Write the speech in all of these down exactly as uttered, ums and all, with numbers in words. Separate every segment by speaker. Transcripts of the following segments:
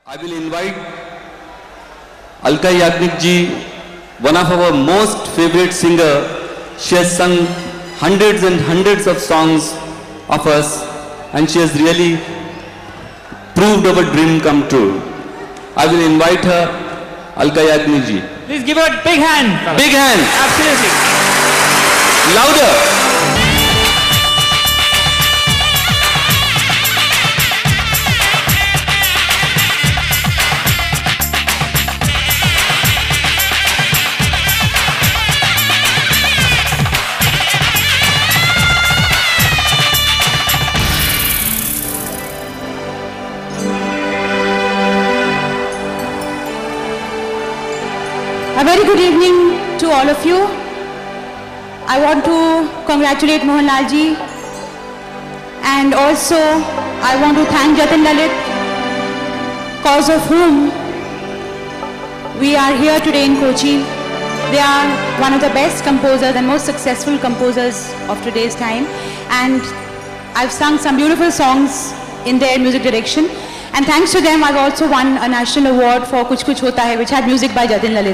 Speaker 1: I will invite Alka Yagnik ji, one of our most favorite singer. She has sung hundreds and hundreds of songs of us, and she has really proved our dream come true. I will invite her, Alka Yagnik ji.
Speaker 2: Please give her a big hand.
Speaker 1: Big hand.
Speaker 2: Absolutely.
Speaker 1: Louder.
Speaker 3: A very good evening to all of you. I want to congratulate Mohanlal ji, and also I want to thank Jatin Lalit, cause of whom we are here today in Kochi. They are one of the best composers and most successful composers of today's time, and I've sung some beautiful songs in their music direction. And thanks to them, I've also won a national award for Kuch Kuch Hota Hai, which had music by Jatin Lalit.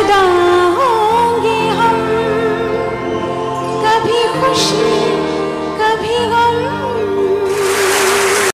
Speaker 3: खुदा